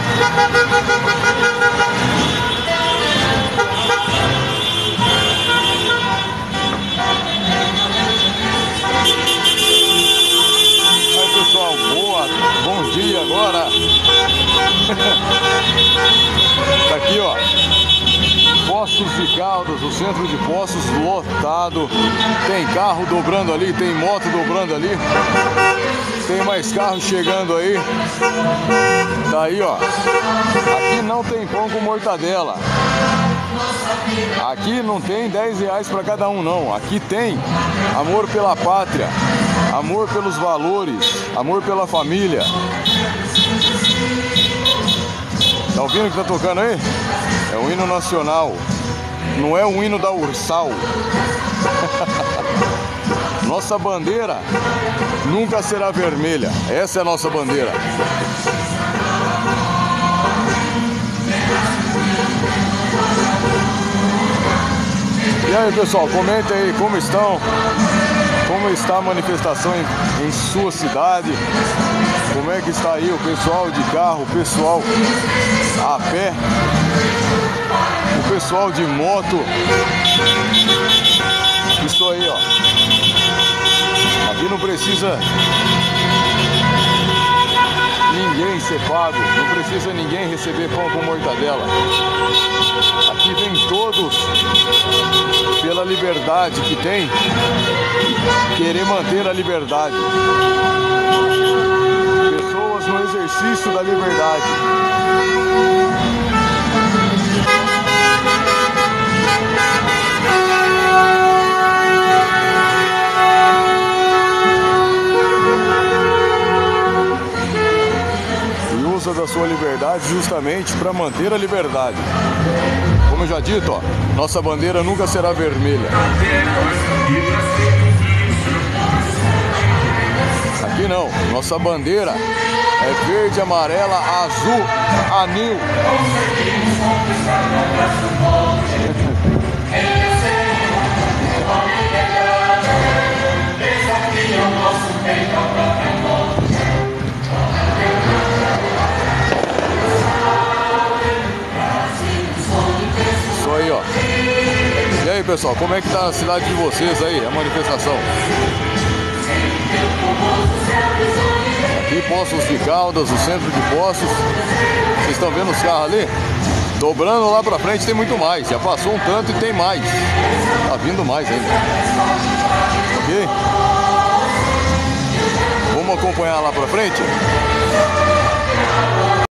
Aí, pessoal, bom dia agora. Tá aqui, ó, Poços de Caldas, o centro de Poços lotado. Tem carro dobrando ali, tem moto dobrando ali. Tem mais carro chegando aí. Tá aí, ó. Aqui não tem pão com mortadela. Aqui não tem 10 reais para cada um, não. Aqui tem amor pela pátria, amor pelos valores, amor pela família. Tá ouvindo o que tá tocando aí? É o hino nacional. Não é o hino da Ursal. Nossa bandeira nunca será vermelha. Essa é a nossa bandeira. E aí, pessoal, comentem aí como estão, como está a manifestação em sua cidade, como é que está aí o pessoal de carro, o pessoal a pé, o pessoal de moto. Isso aí, ó. Aqui não precisa ninguém ser pago, não precisa ninguém receber pão com mortadela. Aqui vem todos pela liberdade que tem, querer manter a liberdade. Pessoas no exercício da liberdade. Da sua liberdade justamente para manter a liberdade. Como eu já dito, ó, nossa bandeira nunca será vermelha. Aqui não, nossa bandeira é verde, amarela, azul, anil. Aí, ó. E aí, pessoal, como é que tá a cidade de vocês aí, a manifestação? Aqui, Poços de Caldas, o centro de Poços. Vocês estão vendo os carros ali? Dobrando lá pra frente tem muito mais. Já passou um tanto e tem mais. Tá vindo mais ainda. Ok? Vamos acompanhar lá pra frente?